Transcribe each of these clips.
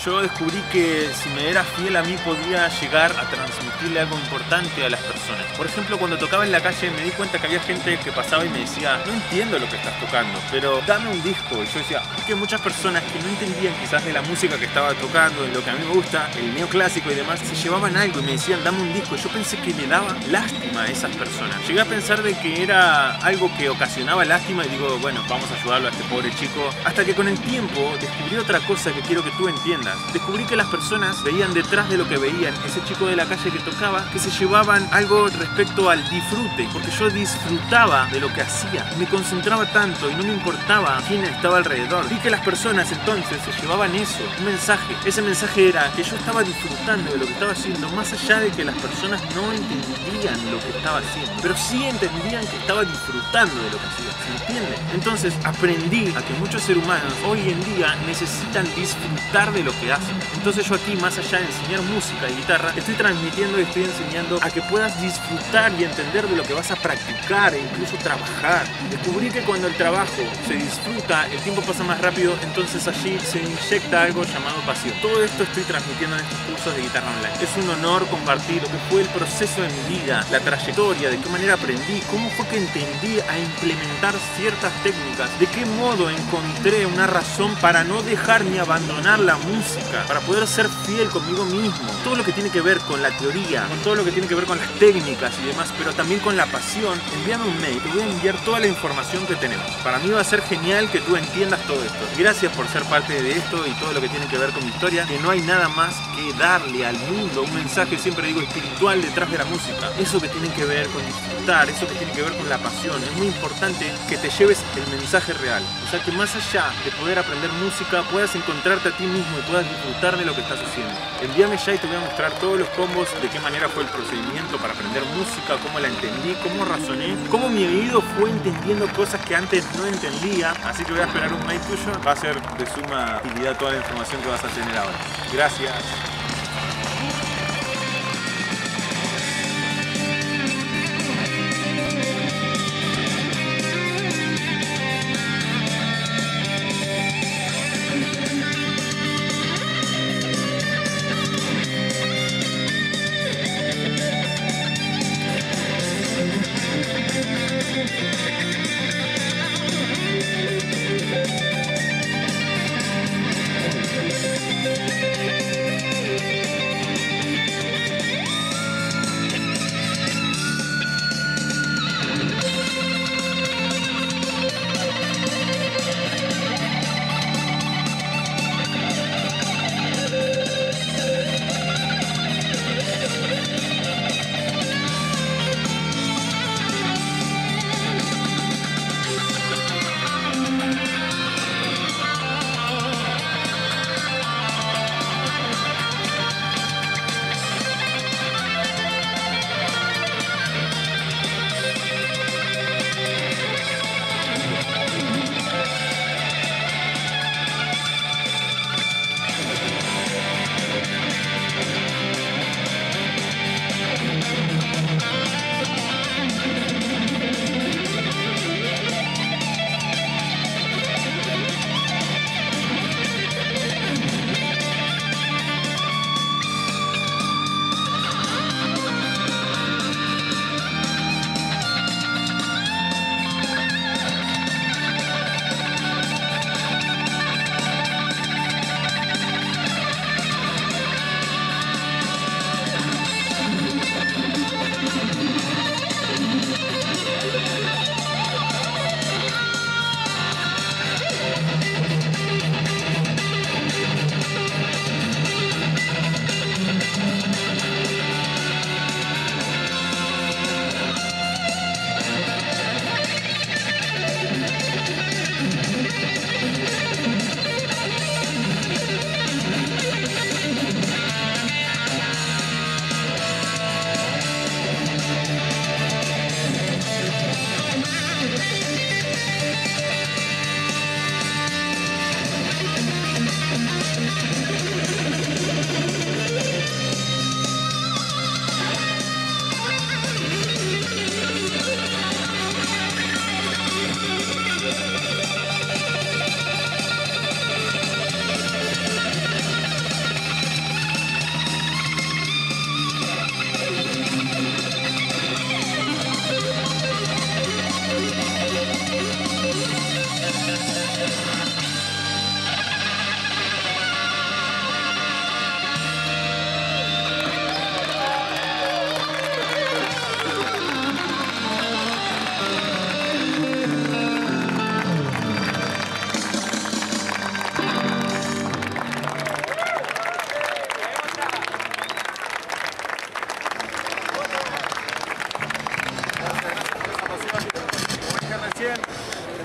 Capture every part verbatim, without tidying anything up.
yo descubrí que si me era fiel a mí podía llegar a transmitirle algo importante a las personas. Por ejemplo, cuando tocaba en la calle me di cuenta que había gente que pasaba y me decía, no entiendo lo que estás tocando, pero dame un disco. Y yo decía, es que muchas personas que no entendían quizás de la música que estaba tocando, de lo que a mí me gusta, el neoclásico y demás, se llevaban algo y me decían, dame un disco. Y yo pensé que le daba lástima a esas personas. Llegué a pensar de que era algo que ocasionaba lástima y digo, bueno, vamos a ayudarlo a este pobre chico. Hasta que con el tiempo descubrí otra cosa que quiero que tú entiendas. Descubrí que las personas veían detrás de lo que veían ese chico de la calle que tocaba, que se llevaban algo respecto al disfrute, porque yo disfrutaba de lo que hacía. Me concentraba tanto y no me importaba quién estaba alrededor. Vi que las personas entonces se llevaban eso, un mensaje. Ese mensaje era que yo estaba disfrutando de lo que estaba haciendo, más allá de que las personas no entendían lo que estaba haciendo, pero sí entendían que estaba disfrutando de lo que hacía. ¿Se entiende? Entonces aprendí a que muchos seres humanos hoy en día necesitan disfrutar de lo que hacen. Entonces yo aquí, más allá de enseñar música y guitarra, estoy transmitiendo y estoy enseñando a que puedas disfrutar y entender de lo que vas a practicar e incluso trabajar. Descubrí que cuando el trabajo se disfruta, el tiempo pasa más rápido, entonces allí se inyecta algo llamado pasión. Todo esto estoy transmitiendo en estos cursos de guitarra online. Es un honor compartir lo que fue el proceso de mi vida, la trayectoria, de qué manera aprendí, cómo fue que entendí a implementar ciertas técnicas, de qué modo encontré una razón para no dejar ni abandonar la música, para poder ser fiel conmigo mismo. Todo lo que tiene que ver con la teoría, con todo lo que tiene que ver con las técnicas y demás, pero también con la pasión. Envíame un mail, te voy a enviar toda la información que tenemos. Para mí va a ser genial que tú entiendas todo esto. Gracias por ser parte de esto y todo lo que tiene que ver con mi historia, que no hay nada más que darle al mundo un mensaje, siempre digo, espiritual detrás de la música. Eso que tiene que ver con disfrutar, eso que tiene que ver con la pasión. Es muy importante que te lleves el mensaje real. O sea, que más allá de poder aprender música, puedas encontrarte a ti mismo y puedas disfrutar de lo que estás haciendo. Envíame ya y te voy a mostrar todos los combos, de qué manera fue el procedimiento para aprender música, cómo la entendí, cómo razoné, cómo mi oído fue entendiendo cosas que antes no entendía. Así que voy a esperar un mail tuyo. Va a ser de suma utilidad toda la información que vas a tener ahora. Gracias.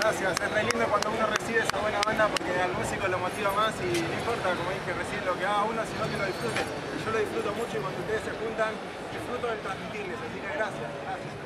Gracias, es re lindo cuando uno recibe esa buena banda porque al músico lo motiva más y no importa, como dije recién, lo que haga uno, sino que lo disfrute. Yo lo disfruto mucho y cuando ustedes se juntan, disfruto del transmitirles, así que gracias, gracias.